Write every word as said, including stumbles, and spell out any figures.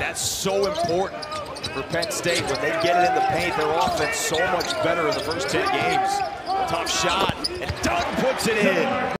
that's so important for Penn State. When they get it in the paint, their offense so much better in the first ten games. Tough shot, and Dunn puts it in.